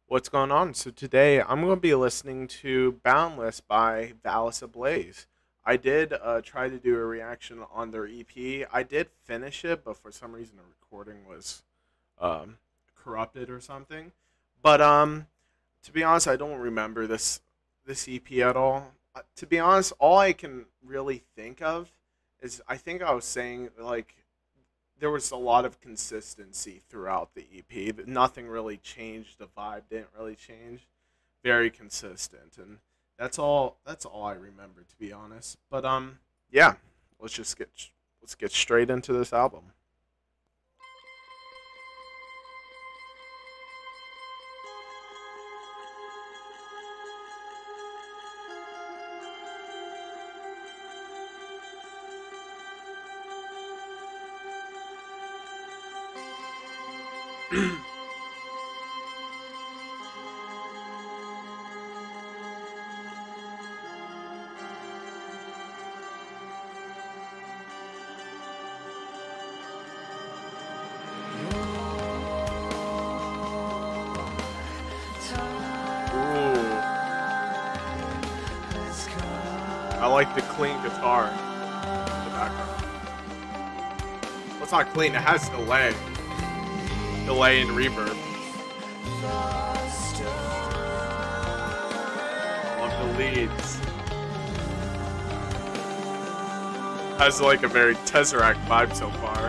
What's going on? So today I'm going to be listening to Boundless by Valis Ablaze. I did try to do a reaction on their EP. I did finish it, but for some reason the recording was um, corrupted or something. But to be honest, I don't remember this EP at all. To be honest, all I can really think of is I think I was saying like there was a lot of consistency throughout the EP. Nothing really changed. The vibe didn't really change. Very consistent, and That's all I remember, to be honest. But yeah. Let's just let's get straight into this album. Ooh, I like the clean guitar in the background. Well, it's not clean. It has delay and reverb. Love the leads. Has like a very Tesseract vibe so far.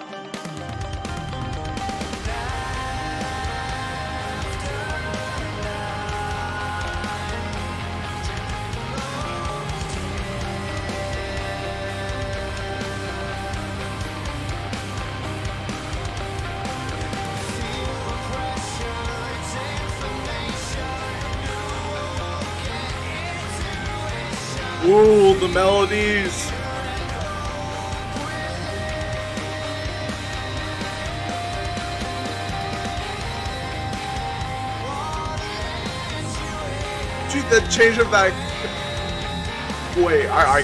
Ooh, the melodies. Dude, the change of that. Wait, I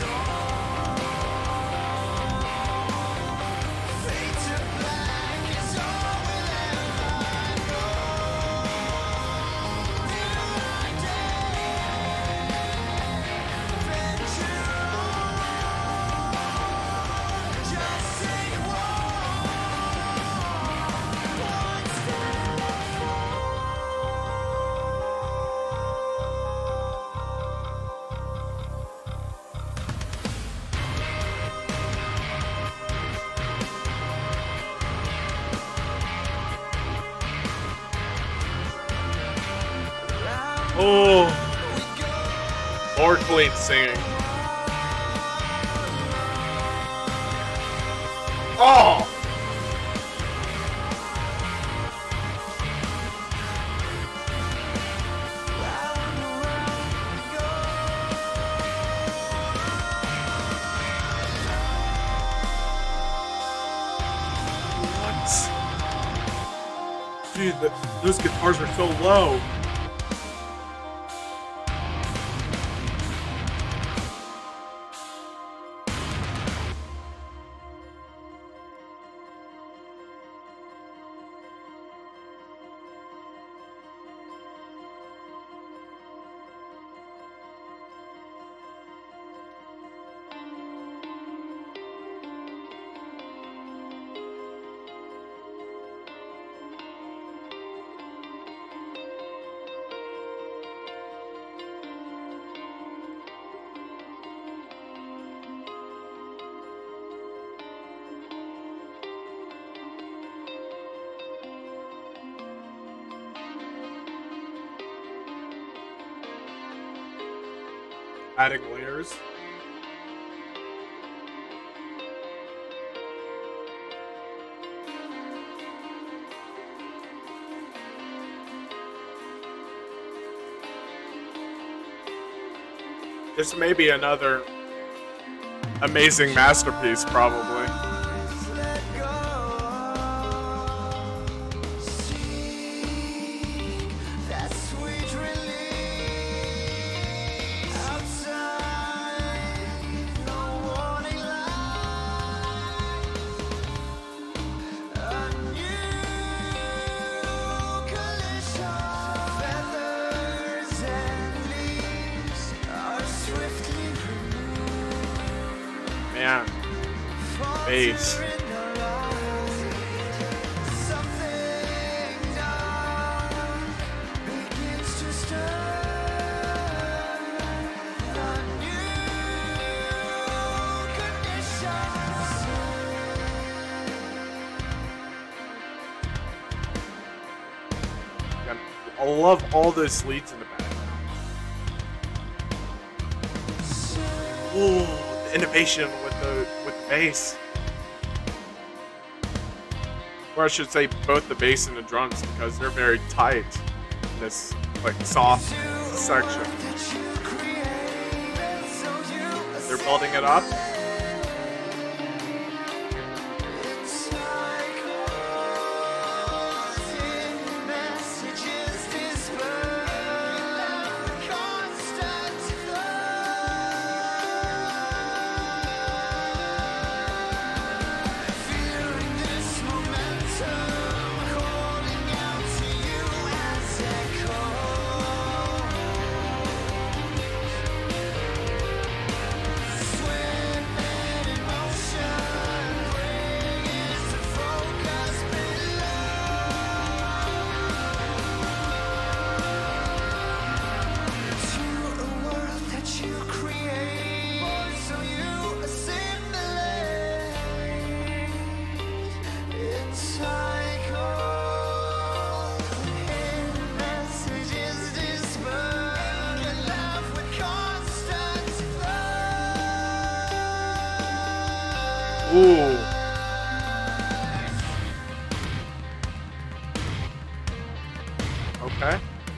oh, more clean singing. Oh, what? Dude, those guitars are so low. Adding layers. This may be another amazing masterpiece, probably. man. Bass. I love all those leads in the background. Ooh, the innovation with the bass. Or I should say both the bass and the drums, because they're very tight in this like soft section. They're building it up. Ooh. Okay.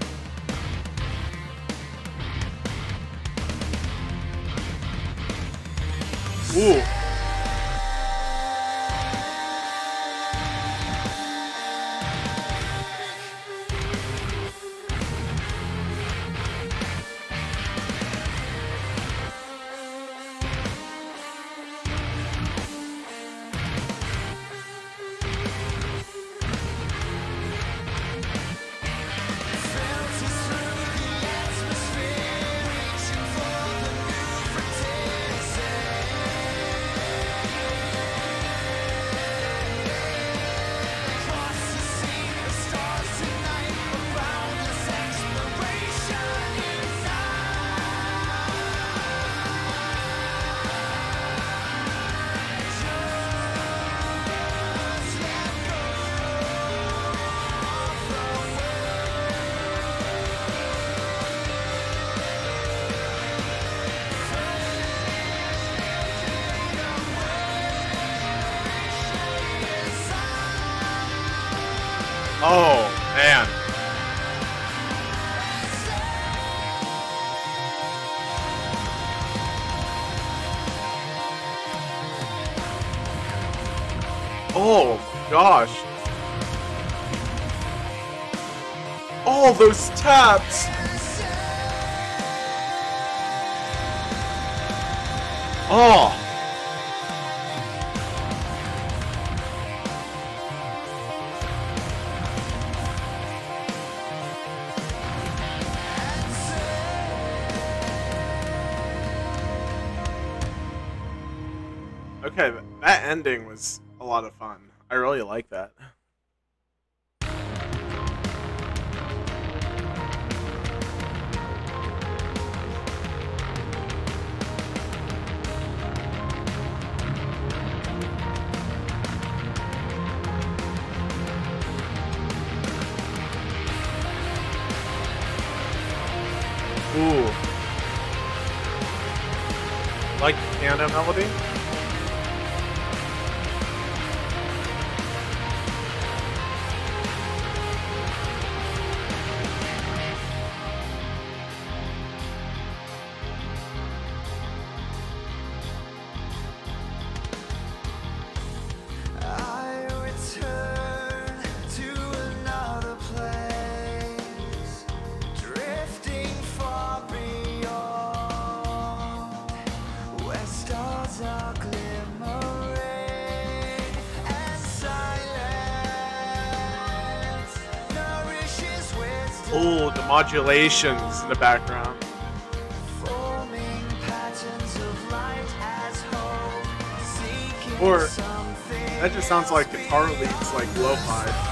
Ooh. Oh, man. Oh, gosh. All those taps. Oh. Okay, that ending was a lot of fun. I really like that. Ooh. Like the piano melody? Oh, the modulations in the background. Or that just sounds like guitar leads, like lo-fi.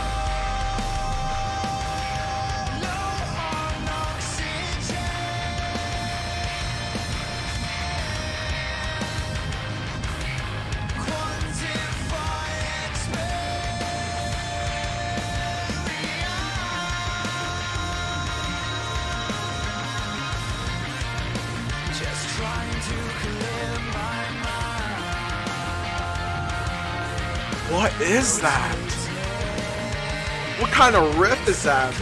What is that? What kind of riff is that?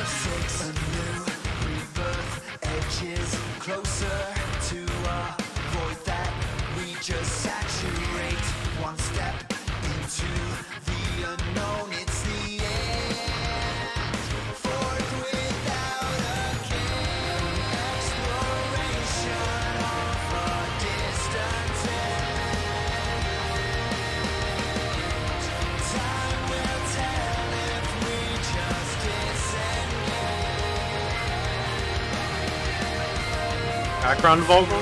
Background vocal?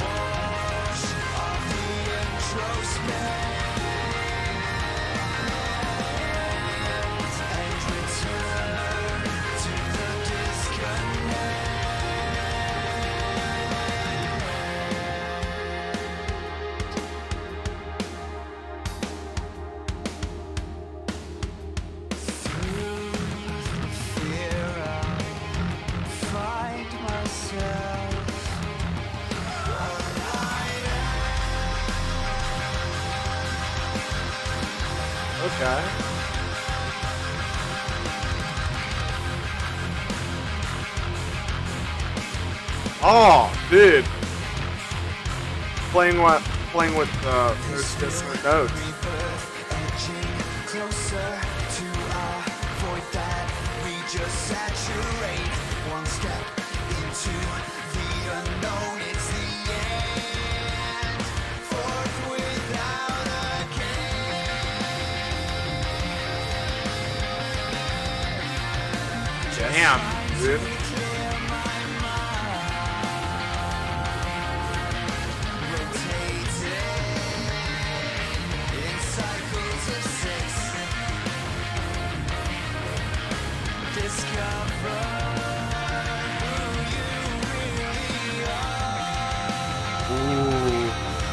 Okay. Oh, dude. Playing with those dissonant notes. Damn, dude. Ooh.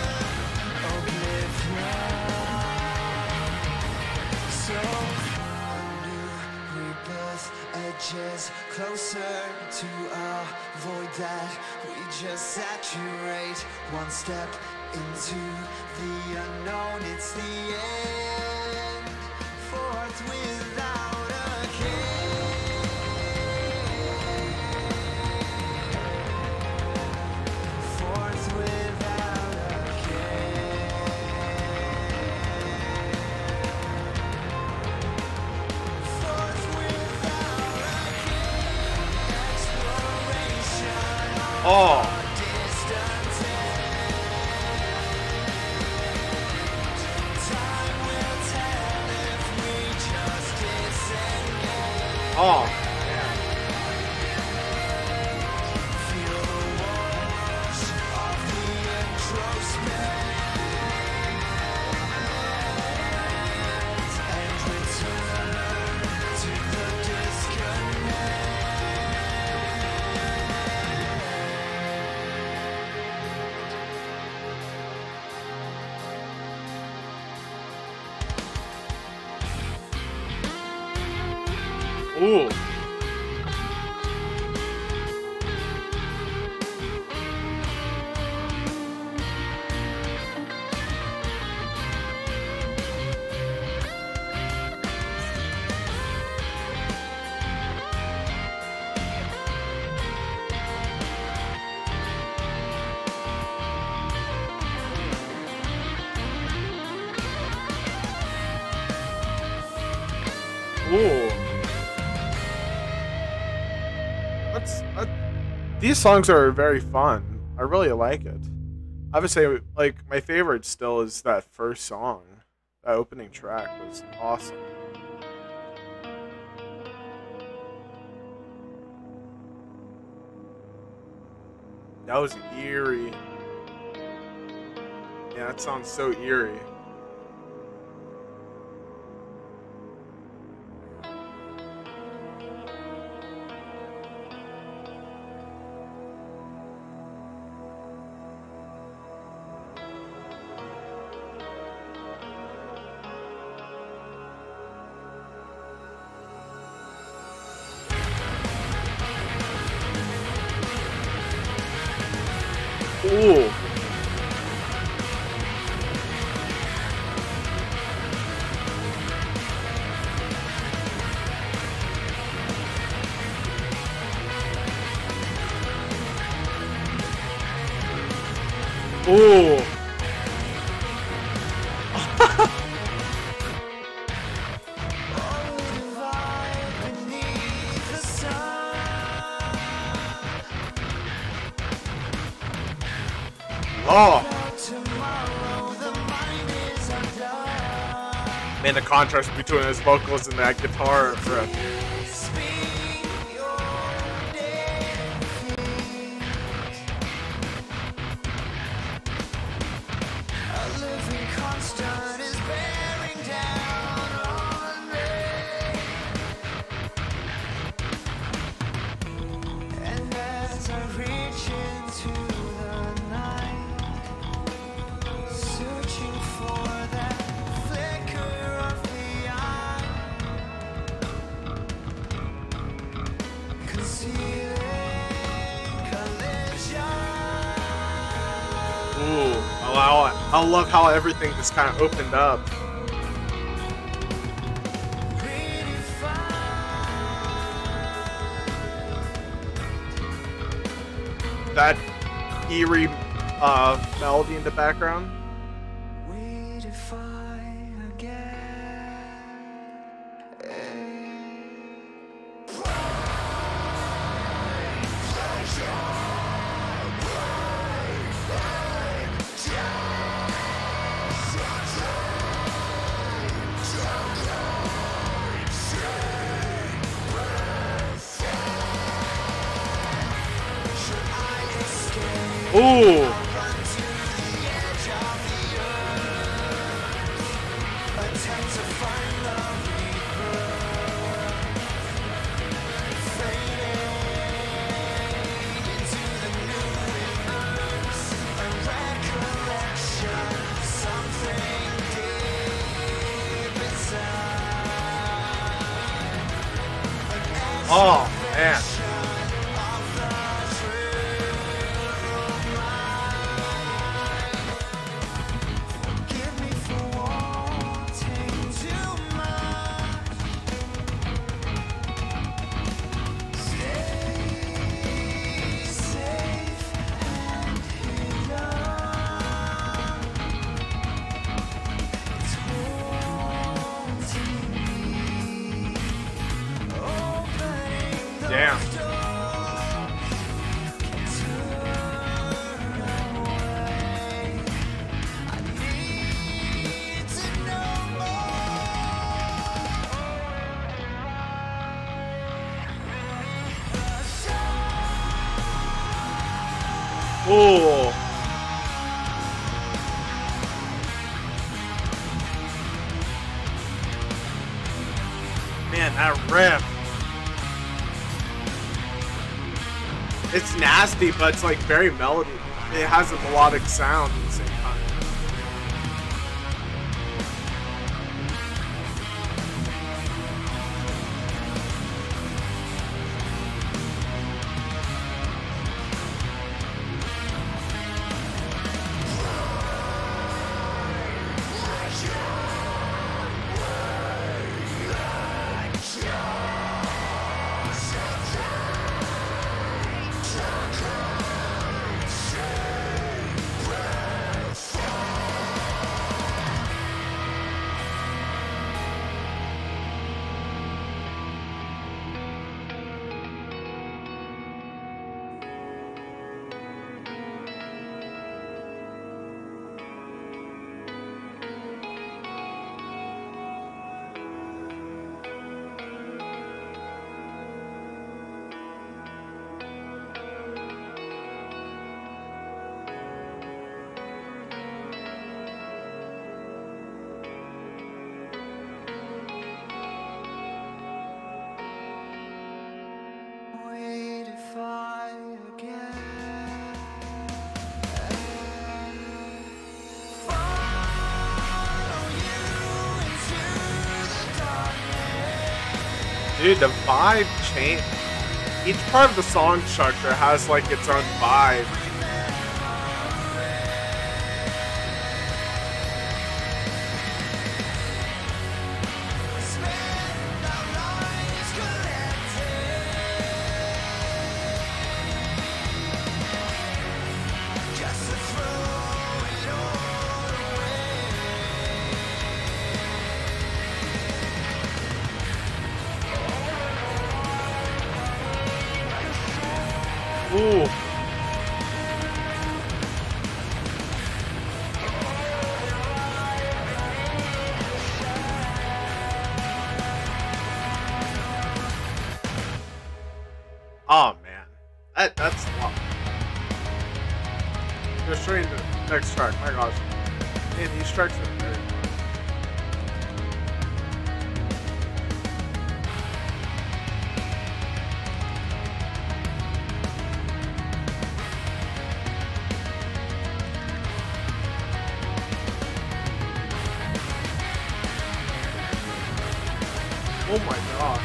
Edges closer to a void that we just saturate. One step into the unknown, it's the end. Forth without a care. Forth without a care. Oh. Oh. Ooh. Ooh. These songs are very fun. I really like it. I would say, like, my favorite still is that first song. That opening track was awesome. That was eerie. Yeah, that sounds so eerie. Ooh. Ooh. Oh. Man, the contrast between his vocals and that guitar riff. Ooh, I love how everything just kind of opened up. That eerie melody in the background. Ooh. Oh, man. Damn. Ooh. Man, that riff. It's nasty, but it's like very melody. It has a melodic sound at the same time. Dude, the vibe change. Each part of the song structure has like its own vibe. Ooh. Oh man, that's tough. Go straight into the next track. My gosh, man, these tracks are very fun. Oh my god.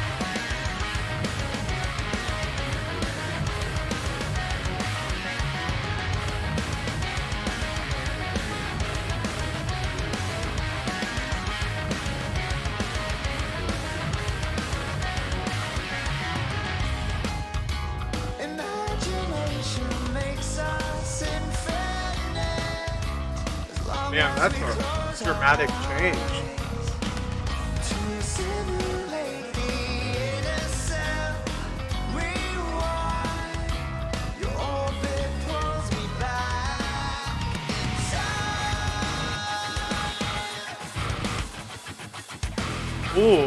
Man, that's a dramatic change. Ooh.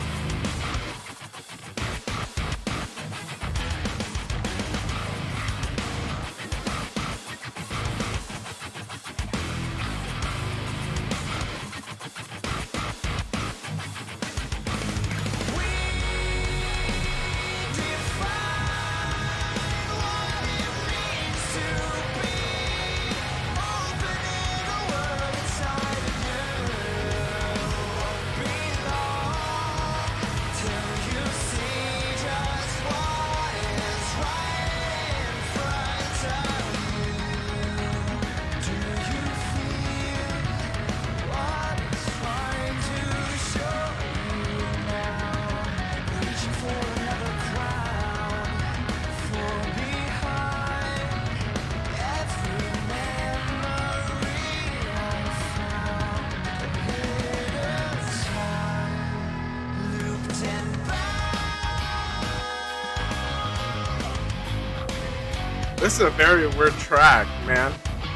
This is a very weird track, man.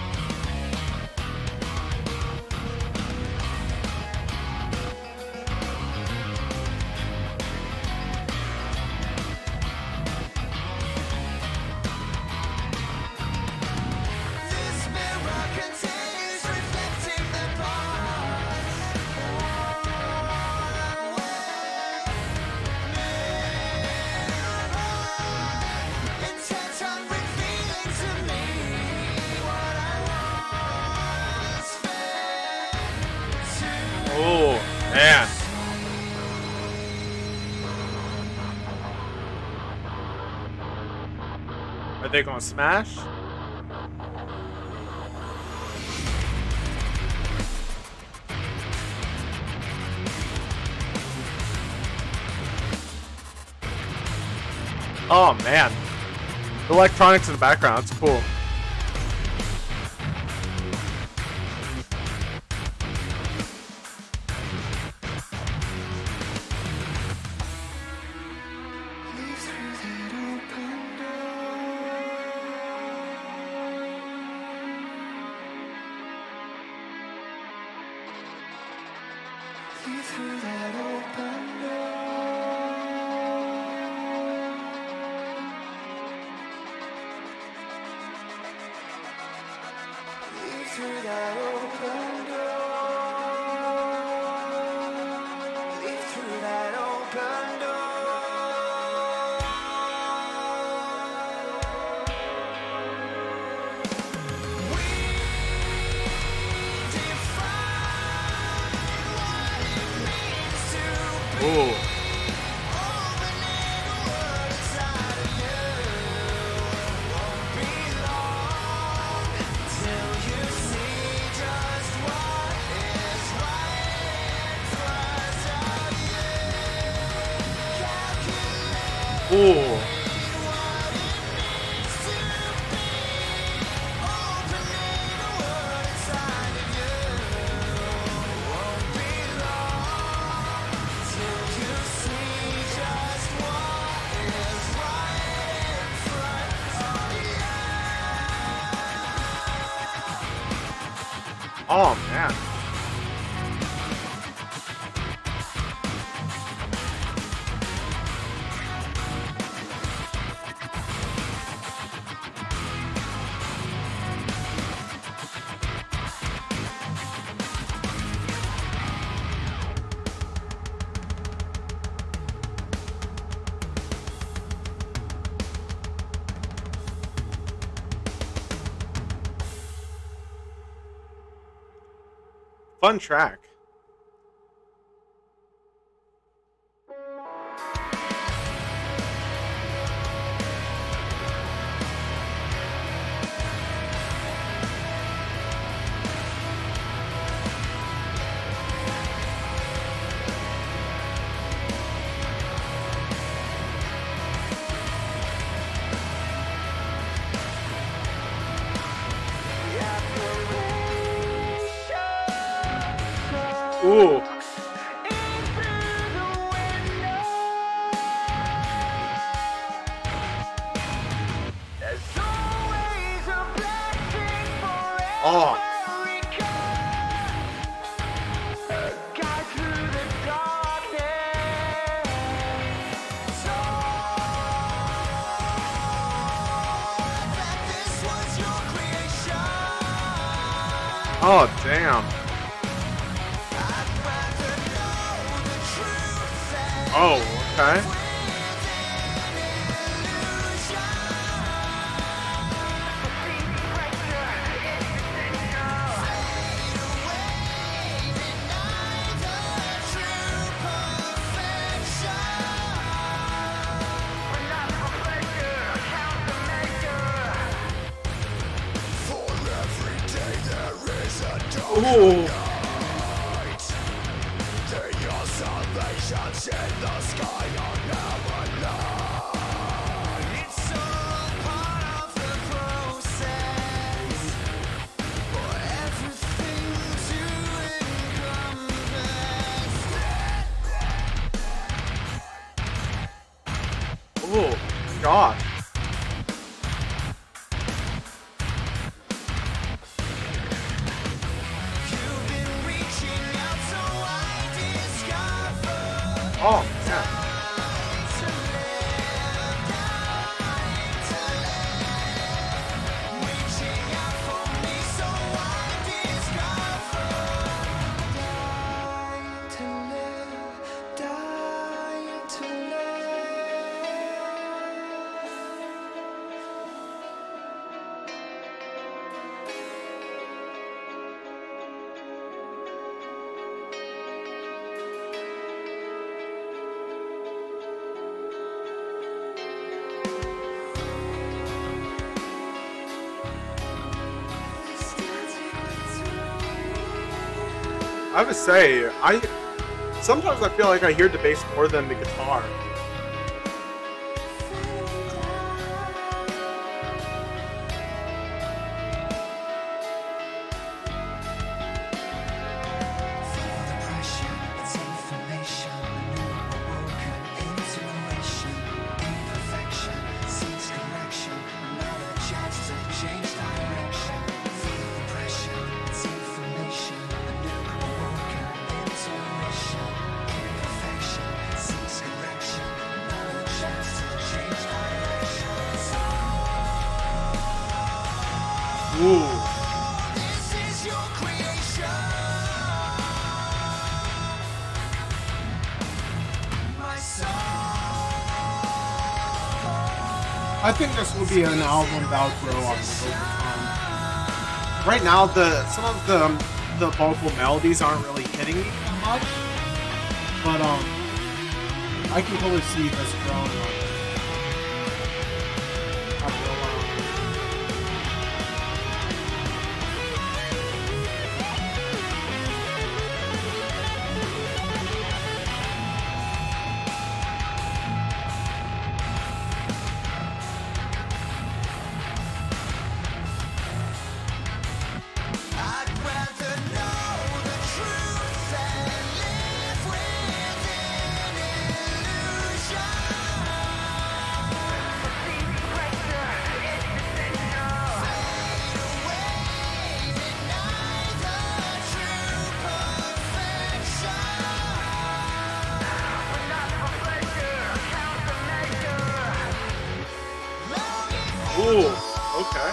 Oh, man. Are they gonna smash? Oh, man. The electronics in the background, it's cool. Through that open door. Leave through that open door. Leave through that open door. Ooh. Ooh. Oh man. Fun track. Ooh. Oh. Oh, damn. Oh, okay. Ooh. Oh, gosh. Oh, man. I have to say, sometimes I feel like I hear the bass more than the guitar. Ooh. I think this will be an album that'll grow on me over time. Right now, some of the vocal melodies aren't really hitting me that much, but I can totally see this growing on me. After a while. Ooh, okay.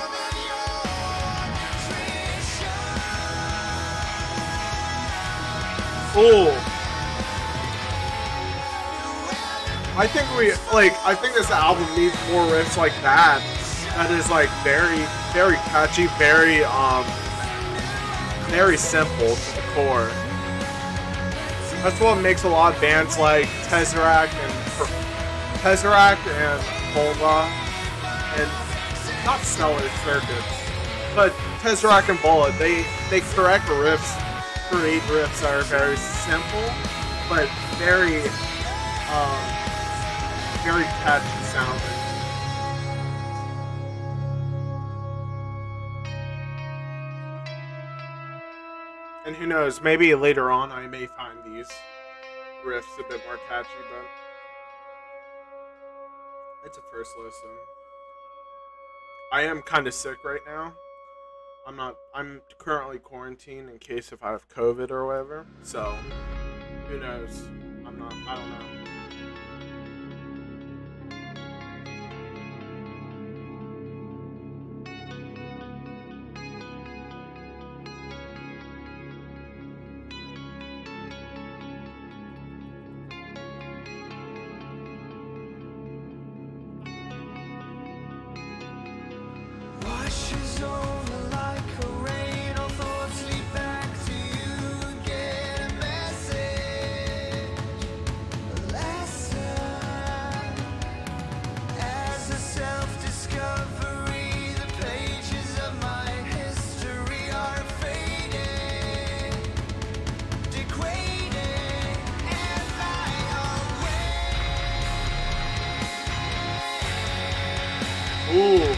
Ooh. I think this album needs more riffs like that. That is like very, very catchy, very simple to the core. That's what makes a lot of bands like Tesseract and Bola, and not Stellar Circuits, but Tesseract and Bola. They create riffs that are very simple, but very catchy sounding. And who knows, maybe later on I may find these riffs a bit more catchy, but it's a first listen. I am kind of sick right now. I'm currently quarantined in case if I have COVID or whatever, so who knows? I don't know. Washes over like a rain, all thoughts lead back to you. Get a message, a lesson. As a self-discovery, the pages of my history are fading, degrading, and fly away. Ooh.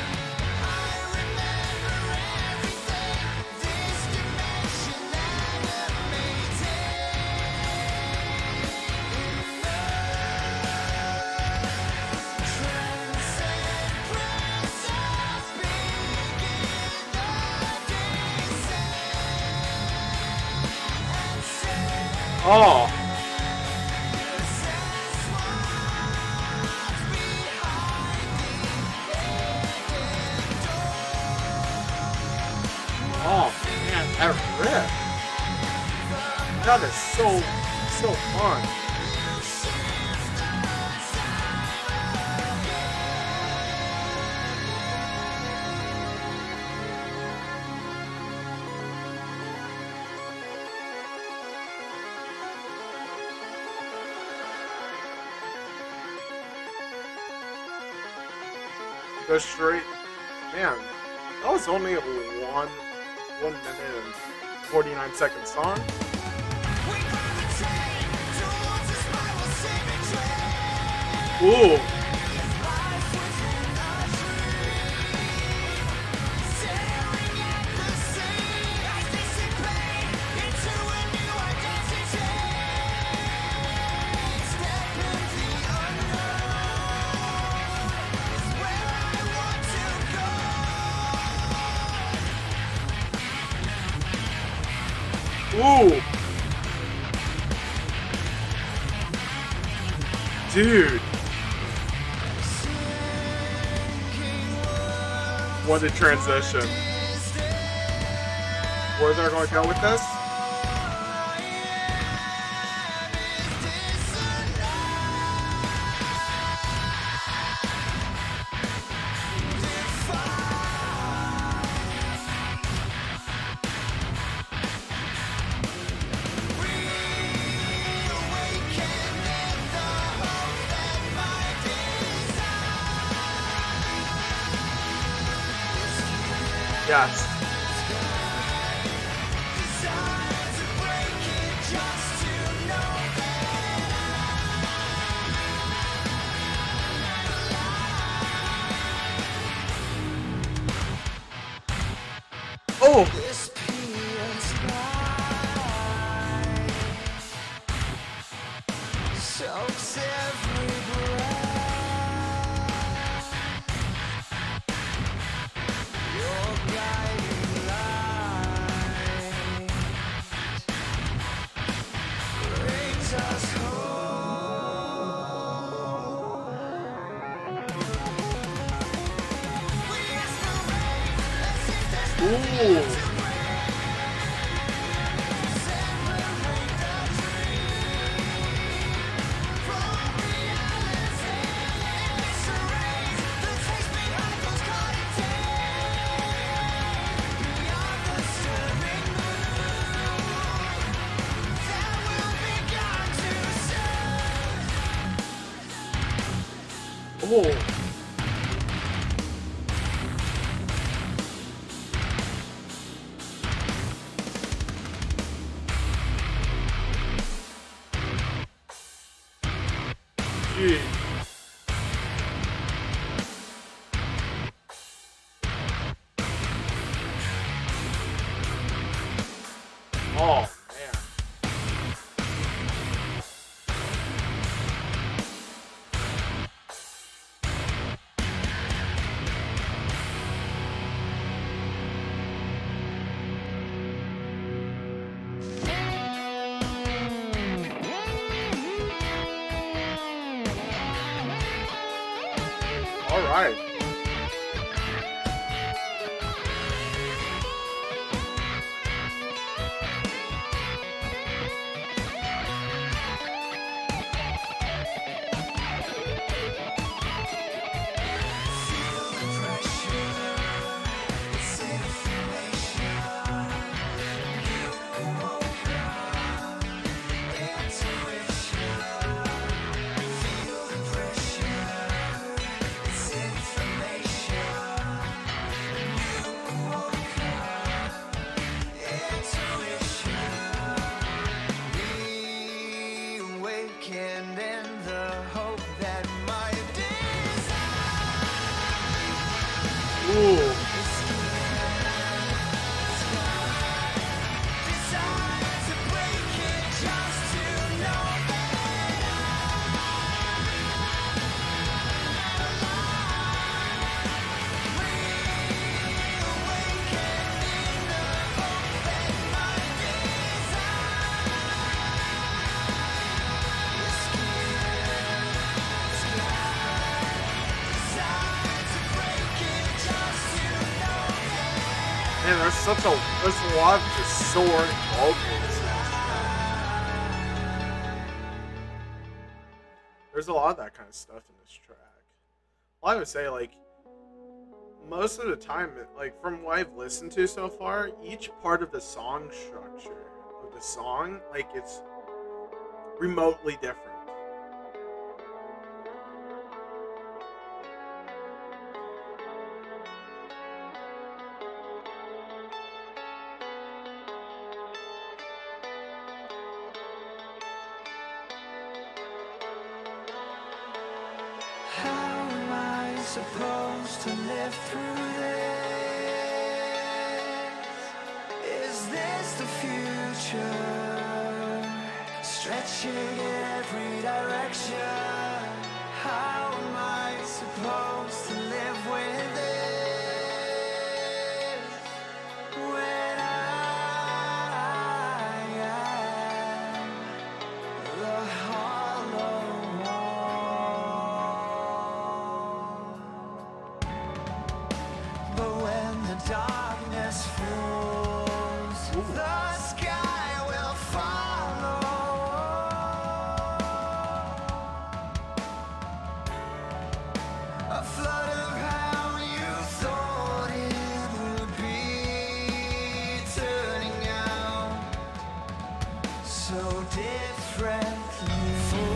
Oh. Oh man, that riff. That is so fun. Go straight. Man, that was only a 1 minute and 49-second song. Ooh. Ooh. Dude. What a transition. Where they're going to go with this? Yes. Oh! Soaks every breath. Your guiding light brings us home. Ooh. Oh. Gee. Oh, man. All right. Ooh. Man, there's a lot of just soaring vocals. There's a lot of that kind of stuff in this track. Well, I would say, like, most of the time, like, from what I've listened to so far, each part of the song structure of the song, like, it's remotely different. Supposed to live through this? Is this the future? Stretching in every direction. How am I supposed to live with this when I am the hollow darkness falls, the sky will follow. A flood of how you thought it would be, turning out so differently.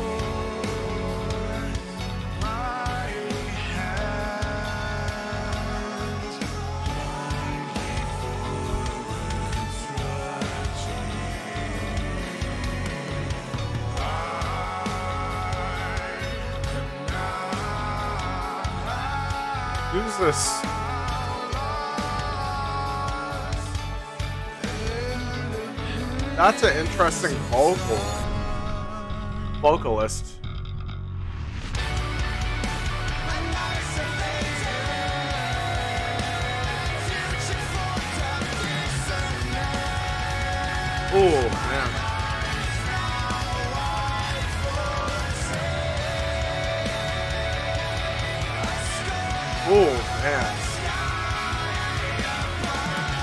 Who's this? That's an interesting vocalist. Oh man. Oh man.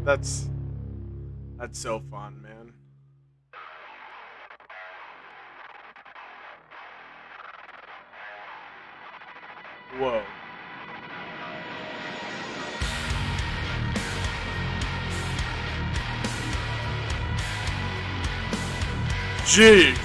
That's so fun, man. Whoa. Jeez.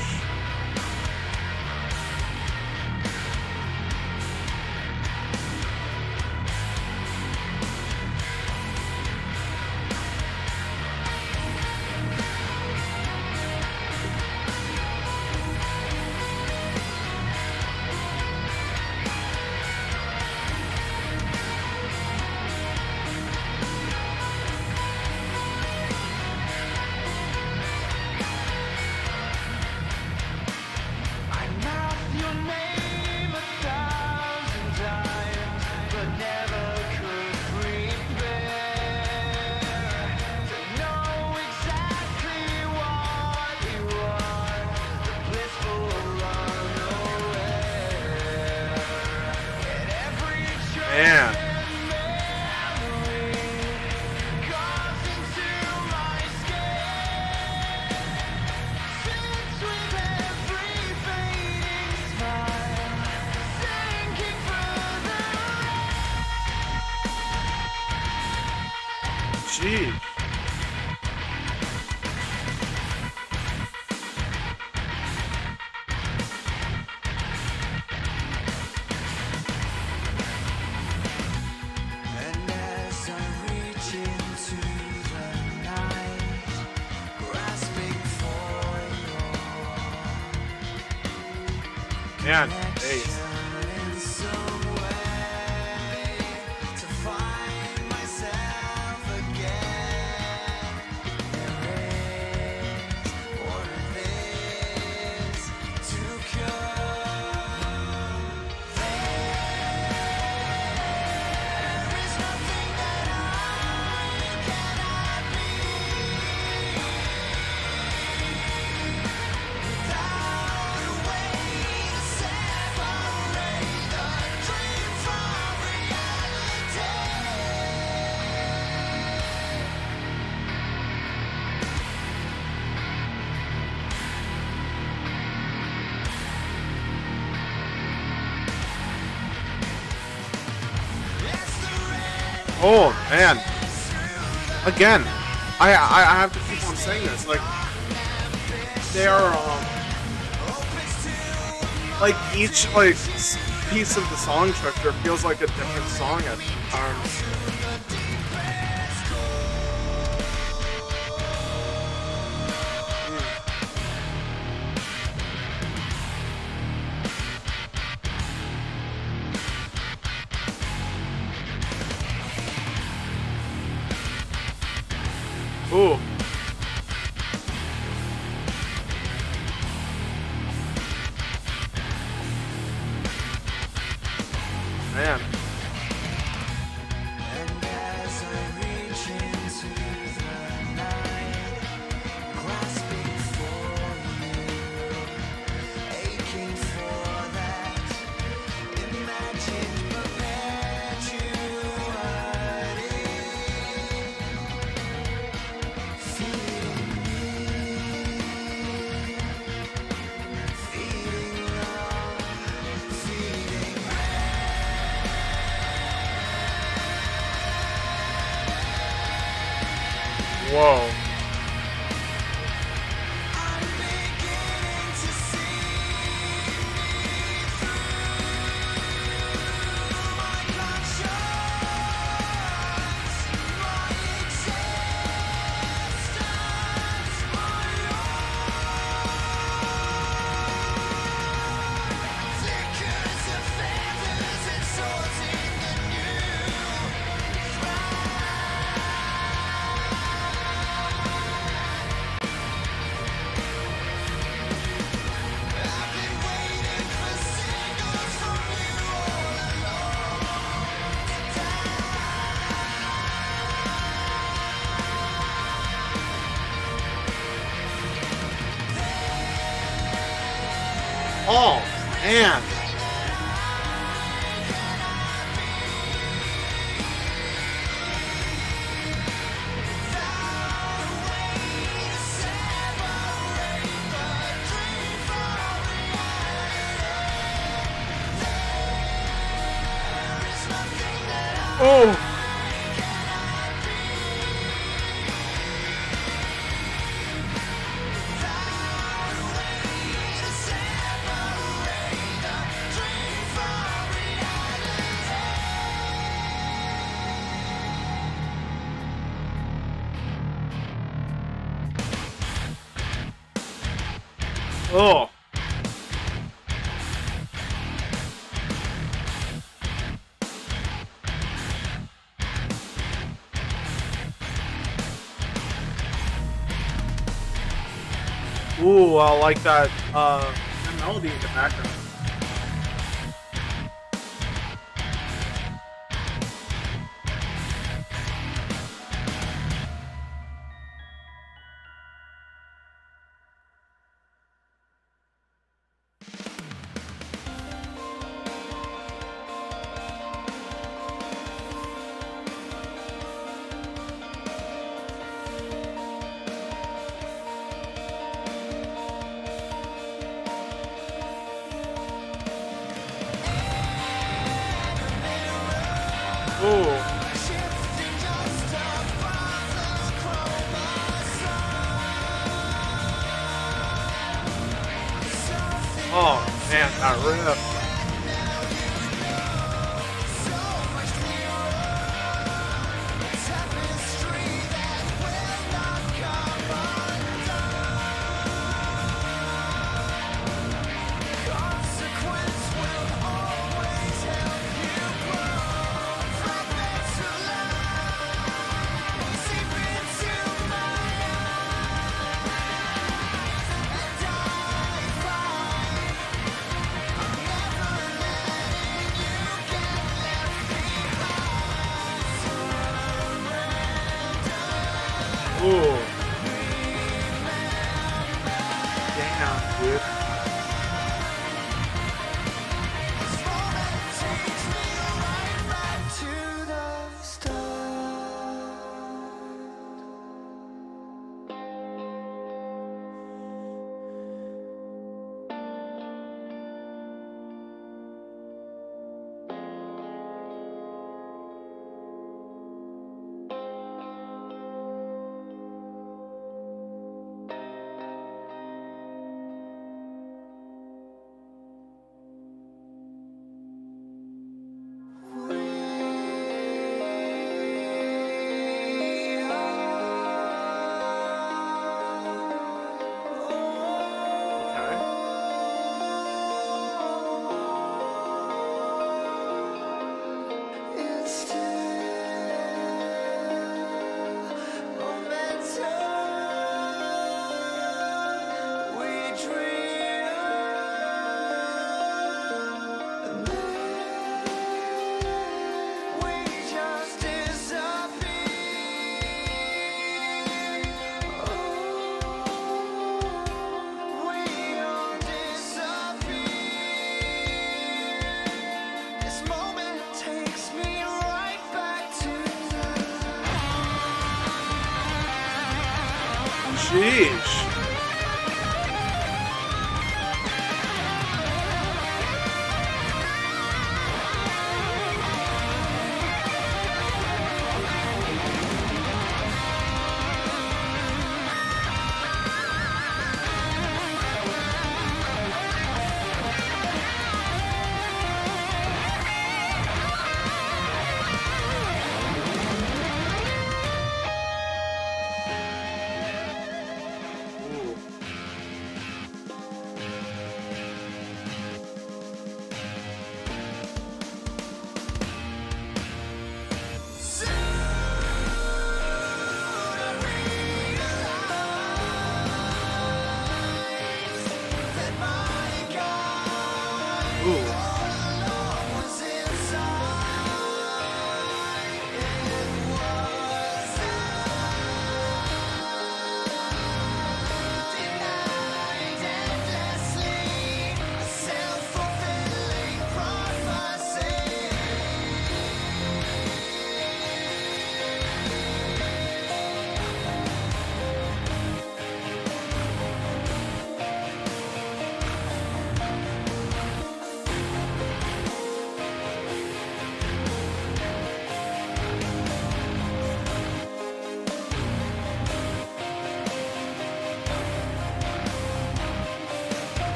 Man. Jeez. Man, bass. Oh man! Again, I have to keep on saying this. Like they are like each piece of the song structure feels like a different song at times. Ooh. Man. Whoa. Oh, man. Oh! Oh! Ooh, I like that melody in the background. Ooh. Oh man, that riff. Ooh. Damn, dude. Sheesh.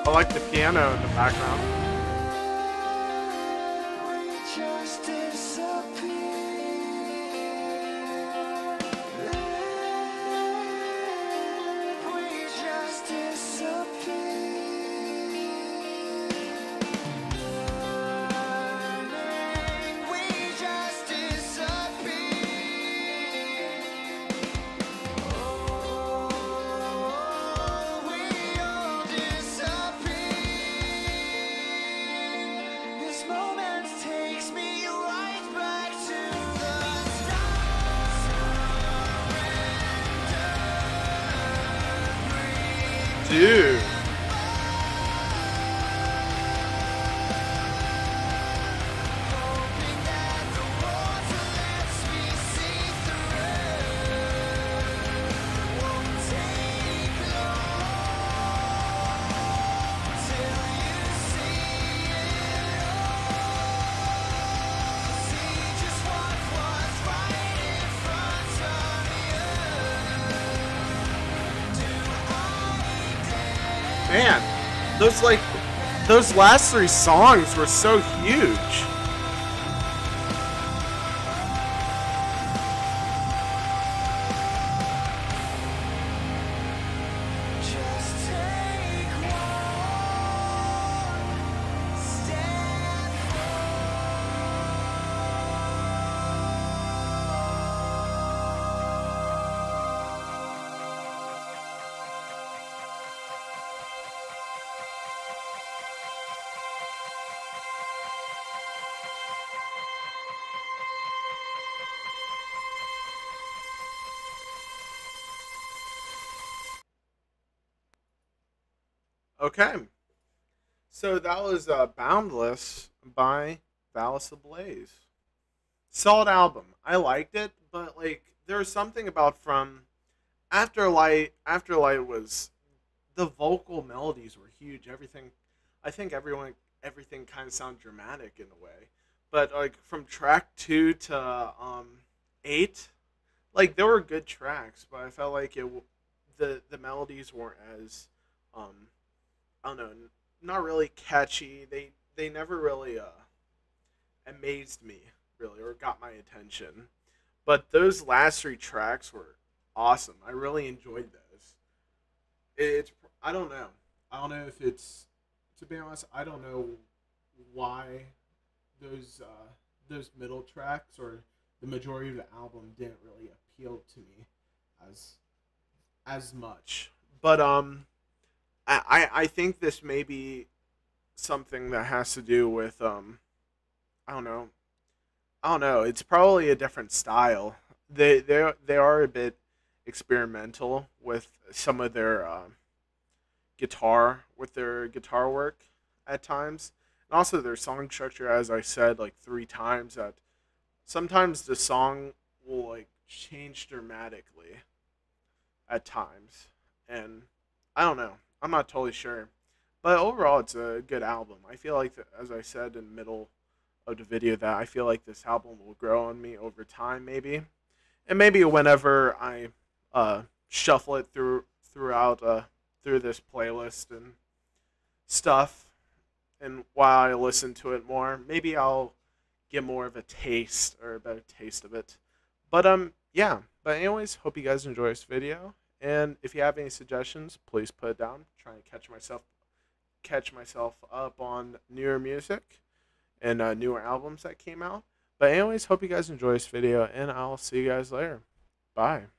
I like the piano in the background. We just disappear. We just disappear. We just disappear. Oh, we all disappear. This moment takes me right back to the start. Dude. Hoping that the water lets me see through. Won't take long till you see it all. See just what was right in front of you. Do I dare? Man, those last 3 songs were so huge. Just take one step Okay. So that was Boundless by Valis Ablaze. Solid album. I liked it, but like there was something about from Afterlight. Afterlight was the vocal melodies were huge. Everything, I think everything kind of sounded dramatic in a way. But like from track 2 to 8, like there were good tracks, but I felt like the melodies weren't as I don't know, not really catchy. They never really amazed me really or got my attention. But those last 3 tracks were awesome. I really enjoyed those. It's I don't know. I don't know if it's to be honest. I don't know why those middle tracks or the majority of the album didn't really appeal to me as much. But I think this may be something that has to do with I don't know. I don't know. It's probably a different style. They are a bit experimental with some of their guitar work at times, and also their song structure. As I said like 3 times, that sometimes the song will like change dramatically at times, and I don't know. I'm not totally sure, but overall, it's a good album. I feel like, as I said in the middle of the video, that I feel like this album will grow on me over time, maybe, and maybe whenever I shuffle it throughout through this playlist and stuff, and while I listen to it more, maybe I'll get more of a taste or a better taste of it. But yeah. But anyways, hope you guys enjoy this video. And if you have any suggestions, please put it down. Try and catch myself up on newer music and newer albums that came out. But anyways, hope you guys enjoy this video, and I'll see you guys later. Bye.